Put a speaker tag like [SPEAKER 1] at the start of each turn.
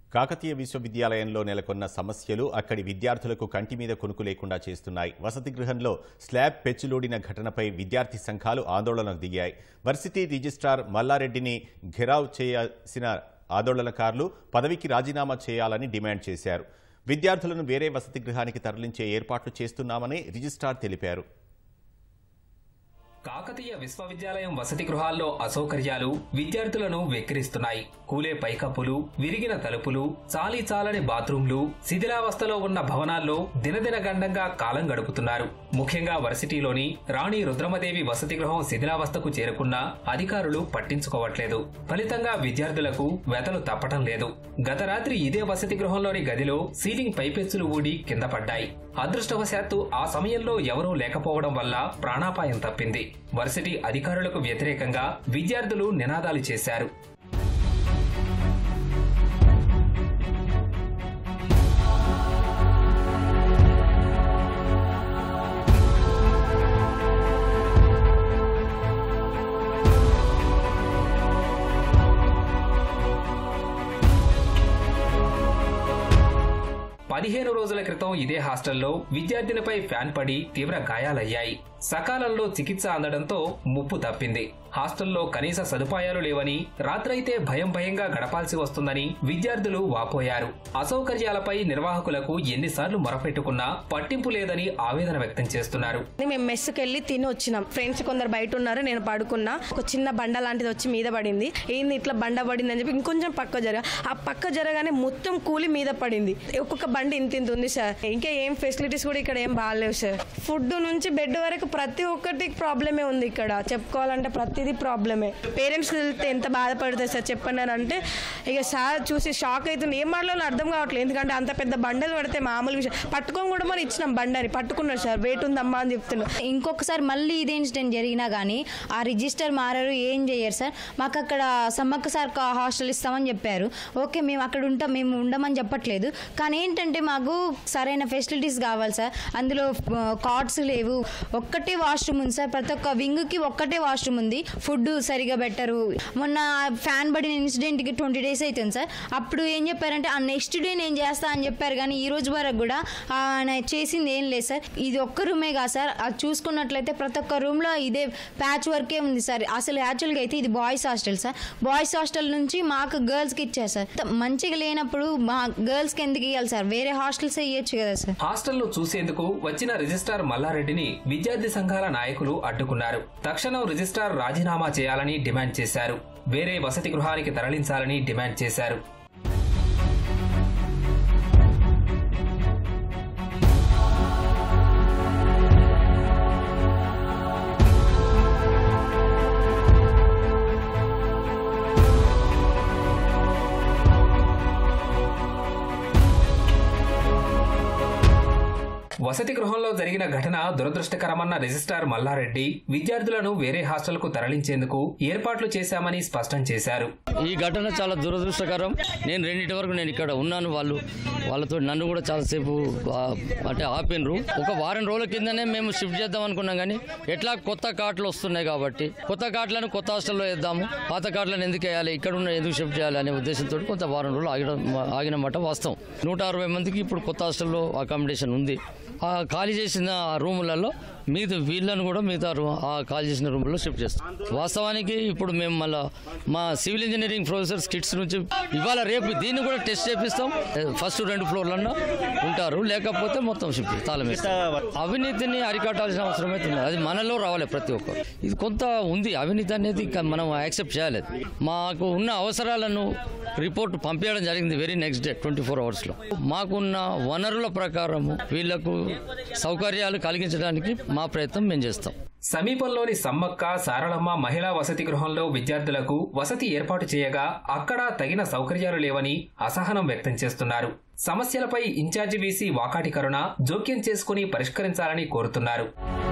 [SPEAKER 1] కాకతీయ విశ్వవిద్యాలయంలో నెలకొన్న సమస్యలు అక్కడి విద్యార్థులకు కంటి మీద కొనుకు లేకుండా చేస్తున్నాయి. వసతి గృహంలో స్లాబ్ పెచ్చులోడిన ఘటనపై విద్యార్థి సంఘాలు ఆందోళనకు దిగాయి. వర్సిటీ రిజిస్ట్రార్ మల్లారెడ్డిని ఘెరావ్ చేయాల్సిన ఆందోళనకారులు పదవికి రాజీనామా చేయాలని డిమాండ్ చేశారు. విద్యార్థులను వేరే వసతి గృహానికి తరలించే ఏర్పాట్లు చేస్తున్నామని రిజిస్ట్రార్ తెలిపారు.
[SPEAKER 2] కాకతీయ విశ్వవిద్యాలయం వసతి గృహాల్లో అసౌకర్యాలు విద్యార్థులను వెక్కిరిస్తున్నాయి. కూలే పైకప్పులు, విరిగిన తలుపులు, చాలీచాలని బాత్రూంలు, శిథిలావస్థలో ఉన్న భవనాల్లో దినదిన గండంగా కాలం గడుపుతున్నారు. ముఖ్యంగా వర్సిటీలోని రాణి రుద్రమదేవి వసతి గృహం శిథిలావస్థకు చేరుకున్నా అధికారులు పట్టించుకోవట్లేదు. ఫలితంగా విద్యార్థులకు వెతలు తప్పటం లేదు. గత రాత్రి ఇదే వసతి గృహంలోని గదిలో సీలింగ్ పైపెచ్చులు ఊడి కింద పడ్డాయి. అదృష్టవశాత్తు ఆ సమయంలో ఎవరూ లేకపోవడం వల్ల ప్రాణాపాయం తప్పింది. వర్సిటీ అధికారులకు వ్యతిరేకంగా విద్యార్థులు నినాదాలు చేశారు. పదిహేను రోజుల క్రితం ఇదే హాస్టల్లో విద్యార్థినిపై ఫ్యాన్ పడి తీవ్ర గాయాలయ్యాయి. సకాలంలో చికిత్స అందడంతో ముప్పు తప్పింది. హాస్టల్లో కనీస సదుపాయాలు లేవని, రాత్రైతే భయంగా గడపాల్సి వస్తుందని విద్యార్థులు వాపోయారు. అసౌకర్యాలపై నిర్వాహకులకు ఎన్నిసార్లు మొరపెట్టుకున్నా పట్టింపు లేదని ఆవేదన వ్యక్తం చేస్తున్నారు.
[SPEAKER 3] మేము మెస్సుకెళ్లి తిని వచ్చినాం. ఫ్రెండ్స్ కొందరు బయట ఉన్నారు, నేను పడుకున్నా. ఒక చిన్న బండ లాంటిది వచ్చి మీద పడింది. ఏంది ఇట్లా బండ పడింది అని చెప్పి ఇంకొంచెం పక్క ఆ పక్క జరగానే మొత్తం కూలి మీద పడింది. ఒక్కొక్క బండి ఇంత ఉంది సార్. ఇంకా ఏం ఫెసిలిటీస్ కూడా ఇక్కడ ఏం బాగాలేవు సార్. ఫుడ్ నుంచి బెడ్ వరకు ప్రతి ఒక్కటి ప్రాబ్లమే ఉంది. ఇక్కడ చెప్పుకోవాలంటే ప్రతిదీ ప్రాబ్లమే. పేరెంట్స్ వెళ్తే ఎంత బాధపడతారు సార్ చెప్పండి అని అంటే ఇక సార్ చూసి షాక్ అవుతుంది. ఏం మాటలో అర్థం కావట్లేదు. ఎందుకంటే అంత పెద్ద బండలు పడితే మామూలు విషయం. పట్టుకొని కూడా మనం ఇచ్చినాం బండని, పట్టుకున్నారు సార్. వెయిట్ ఉందమ్మా అని చెప్తున్నారు.
[SPEAKER 4] ఇంకొకసారి మళ్ళీ ఇదే ఇన్సిడెంట్ జరిగినా కానీ ఆ రిజిస్టర్ మారారు, ఏం చేయరు సార్. మాకు అక్కడ సమ్మక్క సార్ హాస్టల్ ఇస్తామని చెప్పారు. ఓకే, మేము అక్కడ ఉంటాం, మేము ఉండమని చెప్పట్లేదు. కానీ ఏంటంటే మాకు సరైన ఫెసిలిటీస్ కావాలి సార్. అందులో కార్డ్స్ లేవు. ఒక్కటే వాష్రూమ్ ఉంది సార్. ప్రతి ఒక్క వింగ్ కి ఒక్కటే వాష్రూమ్ ఉంది. ఫుడ్ సరిగా పెట్టరు. మొన్న ఫ్యాన్ పడిన ఇన్సిడెంట్ కి 20 days అవుతుంది సార్. అప్పుడు ఏం చెప్పారంటే ఆ నెక్స్ట్ డే నేను చేస్తా అని చెప్పారు. కానీ ఈ రోజు వరకు కూడా ఆయన చేసింది ఏం లేదు సార్. ఇది ఒక్క రూమే కాదు సార్. అది చూసుకున్నట్లయితే ప్రతి ఒక్క రూమ్ లో ఇదే ప్యాచ్ వర్కే ఉంది సార్. అసలు యాక్చువల్గా అయితే ఇది boys hostel sir. Boys hostel నుంచి మాకు గర్ల్స్ కి ఇచ్చారు సార్. మంచిగా లేనప్పుడు మా గర్ల్స్ కి ఎందుకు ఇవ్వాలి సార్? వేరే హాస్టల్స్ ఇవ్వచ్చు కదా సార్.
[SPEAKER 2] హాస్టల్లో చూసేందుకు వచ్చిన రిజిస్ట్రార్ మల్లారెడ్డిని విద్యార్థి సంఘాల నాయకులు అడ్డుకున్నారు. తక్షణం రిజిస్ట్రార్ రాజీనామా చేయాలని డిమాండ్ చేశారు. వేరే వసతి గృహానికి తరలించాలని డిమాండ్ చేశారు. వసతి గృహంలో జరిగిన ఘటన దురదృష్టకరమన్న రిజిస్ట్రార్ మల్లారెడ్డి విద్యార్థులను వేరే హాస్టల్కు తరలించేందుకు ఏర్పాట్లు చేశామని స్పష్టం చేశారు.
[SPEAKER 5] ఈ ఘటన చాలా దురదృష్టకరం. నేను 2 వరకు నేను ఇక్కడ ఉన్నాను. వాళ్ళతో నన్ను కూడా చాలాసేపు అంటే ఆపినరు. ఒక వారం రోజుల కిందనే మేము షిఫ్ట్ చేద్దాం అనుకున్నాం. కానీ ఎట్లా కొత్త కార్డులు వస్తున్నాయి కాబట్టి కొత్త కార్డులను కొత్త హాస్టల్లో వేద్దాము, పాత కార్డులను ఎందుకు వేయాలి, ఇక్కడ ఉన్న ఎందుకు షిఫ్ట్ చేయాలి అనే ఉద్దేశంతో కొంత వారం రోజులు ఆగినమాట వాస్తవం. 160 మందికి ఇప్పుడు కొత్త హాస్టల్లో అకామిడేషన్ ఉంది. ఆ ఖాళీ చేసిన రూములలో మిగతా వీళ్ళను కూడా మిగతా ఆ ఖాళీ చేసిన రూముల్లో షిఫ్ట్ చేస్తాం. వాస్తవానికి ఇప్పుడు మేము మళ్ళీ మా సివిల్ ఇంజనీరింగ్ ప్రొఫెసర్స్ కిట్స్ నుంచి ఇవాళ రేపు దీన్ని కూడా టెస్ట్ చేపిస్తాం. ఫస్ట్ 2 ఫ్లోర్లన్నా ఉంటారు, లేకపోతే మొత్తం షిఫ్ట్ తాళం వేస్తాం. అవినీతిని అరికట్టాల్సిన అవసరం అయితే ఉంది. అది మనలో రావాలి ప్రతి ఒక్కరు. ఇది కొంత ఉంది అవినీతి అనేది, మనం యాక్సెప్ట్ చేయాలి. మాకు ఉన్న అవసరాలను రిపోర్ట్ పంపించడం జరిగింది వెరీ నెక్స్ట్ డే 24 hours. మాకున్న వనరుల ప్రకారము వీళ్లకు సౌకర్యాలు కలిగించడానికి మా ప్రయత్నం మేము చేస్తాం.
[SPEAKER 2] సమీపంలోని సమ్మక్క సారళమ్మ మహిళా వసతి గృహంలో విద్యార్థులకు వసతి ఏర్పాటు చేయగా అక్కడ తగిన సౌకర్యాలు లేవని అసహనం వ్యక్తం చేస్తున్నారు. సమస్యలపై ఇన్ఛార్జి వీసీ వాకాటి కరుణ జోక్యం చేసుకుని పరిష్కరించాలని కోరుతున్నారు.